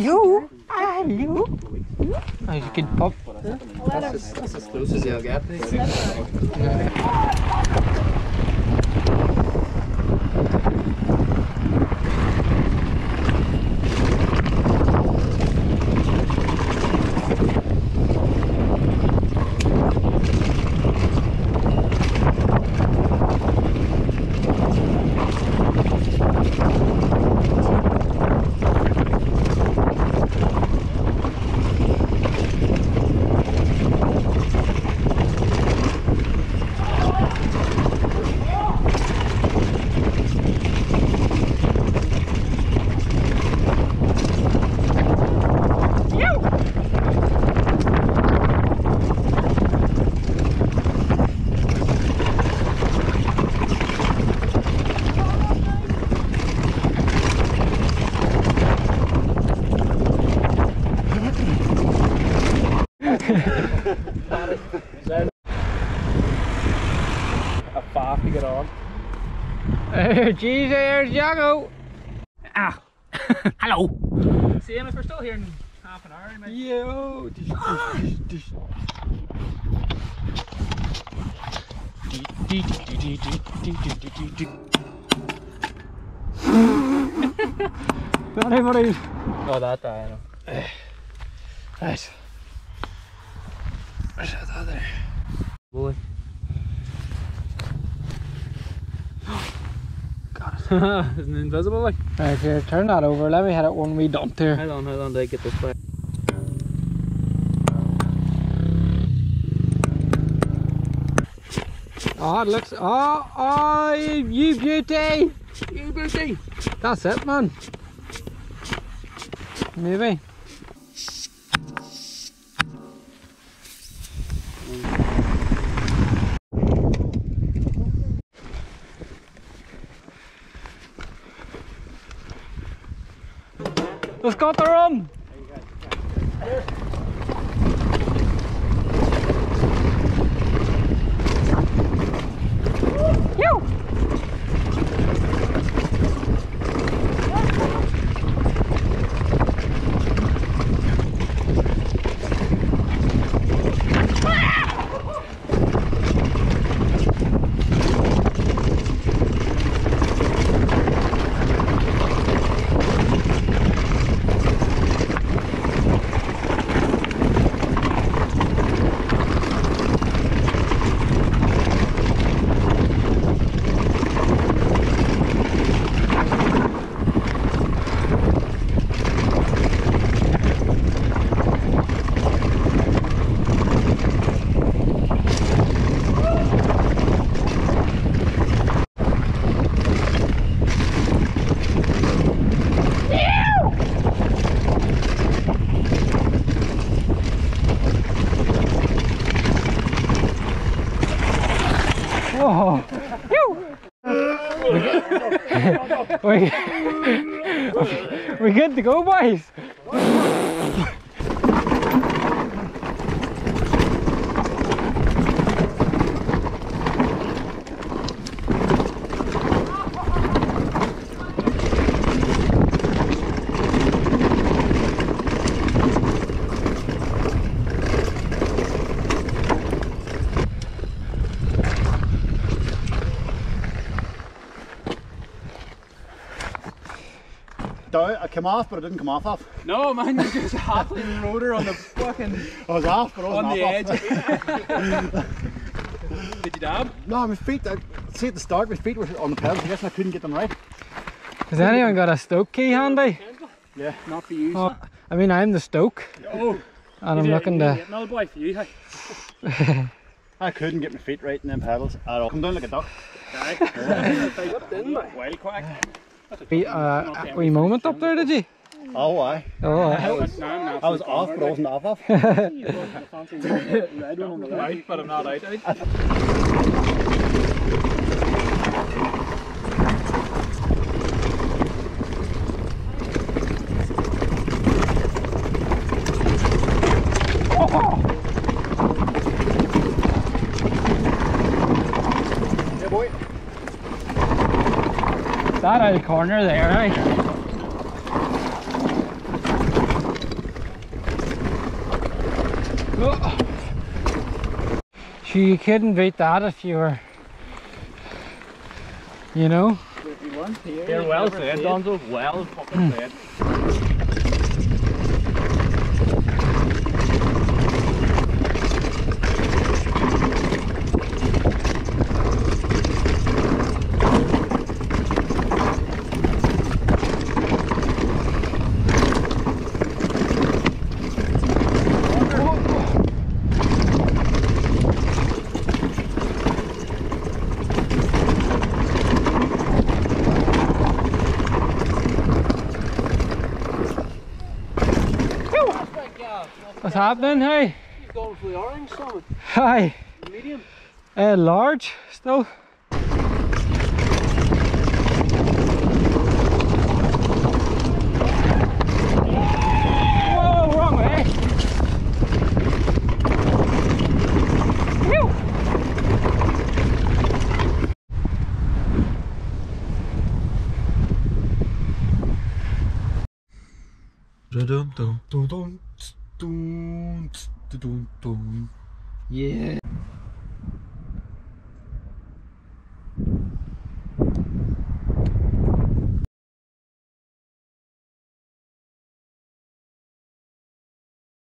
Hello. Hello. Oh, you can pop. That's as close as you'll get. A faff to get on. Jeez, there's Jago. Ah. Hello. Same if we're still here in half an hour, mate. Yo. Not anybody. Oh, that I know. Right. Where's that there? Boy. Got it. Isn't it invisible like? Right here, turn that over. Let me hit it one wee dump here. Hold on, I get this back. Oh, it looks. Oh, you beauty! You beauty! That's it, man. Maybe. Let's go to rum! Oh, we're good to go, boys. I came off, but I didn't come off. No, man, you just happily rode her on the fucking. I was off, but I wasn't on the off. edge. Did you dab? No, my feet, see at the start, my feet were on the pedals, I guess I couldn't get them right. Has anyone got a Stoke key handy? Yeah. Not for you. Oh, I mean, I'm the Stoke. Oh. And I'm looking to. Another boy for you, hey. I couldn't get my feet right in them pedals at all. Come down like a duck. Wild quack. A wee moment up there, did you? Oh, aye. Oh, I was off, but I wasn't off. Red one on the right, but I'm not out. Yeah, boy. That out of the corner there, right? Sure, you couldn't beat that if you were, you know. You're well said, Donzo. Well fucking said. What's happening? Hey? He's going for the orange summit. Hi. Medium. Large still. Whoa, wrong way. Phew. Yeah.